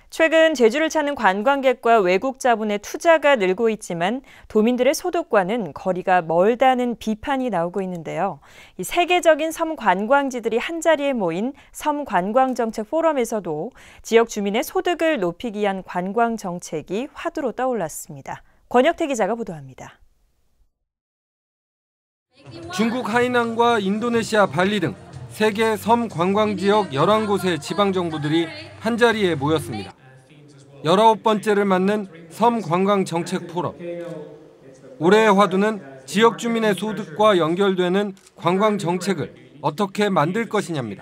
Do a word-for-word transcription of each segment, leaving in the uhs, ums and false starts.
최근 제주를 찾는 관광객과 외국 자본의 투자가 늘고 있지만 도민들의 소득과는 거리가 멀다는 비판이 나오고 있는데요. 이 세계적인 섬 관광지들이 한자리에 모인 섬 관광정책 포럼에서도 지역 주민의 소득을 높이기 위한 관광 정책이 화두로 떠올랐습니다. 권혁태 기자가 보도합니다. 중국 하이난과 인도네시아 발리 등 세계 섬 관광지역 열한 곳의 지방정부들이 한자리에 모였습니다. 열아홉 번째를 맞는 섬 관광 정책 포럼. 올해의 화두는 지역 주민의 소득과 연결되는 관광 정책을 어떻게 만들 것이냐입니다.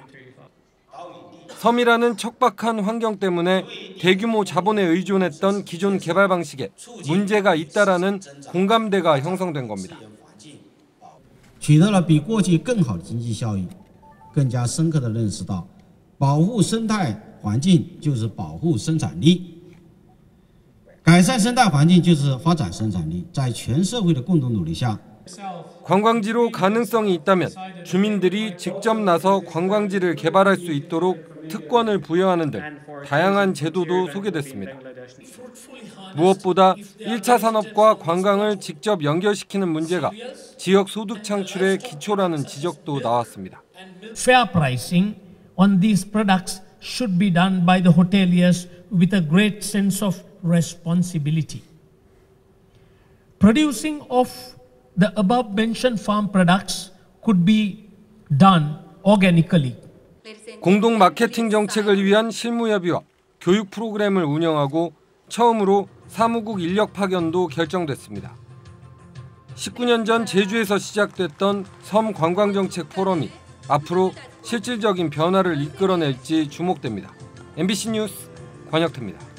섬이라는 척박한 환경 때문에 대규모 자본에 의존했던 기존 개발 방식에 문제가 있다라는 공감대가 형성된 겁니다. 取得了比过去更好的经济效益，更加深刻地认识到，保护生态环境就是保护生产力，改善生态环境就是发展生产力。在全社会的共同努力下， 관광지로 가능성이 있다면 주민들이 직접 나서 관광지를 개발할 수 있도록 특권을 부여하는 등 다양한 제도도 소개됐습니다. 무엇보다 일 차 산업과 관광을 직접 연결시키는 문제가 지역 소득 창출의 기초라는 지적도 나왔습니다. Fair pricing on these products should be done by the hoteliers with a great sense of responsibility. Producing of the above-mentioned farm products could be done organically. 공동 마케팅 정책을 위한 실무협의와 교육 프로그램을 운영하고 처음으로 사무국 인력 파견도 결정됐습니다. 십구 년 전 제주에서 시작됐던 섬 관광정책 포럼이 앞으로 실질적인 변화를 이끌어낼지 주목됩니다. 엠비씨 뉴스 권혁태입니다.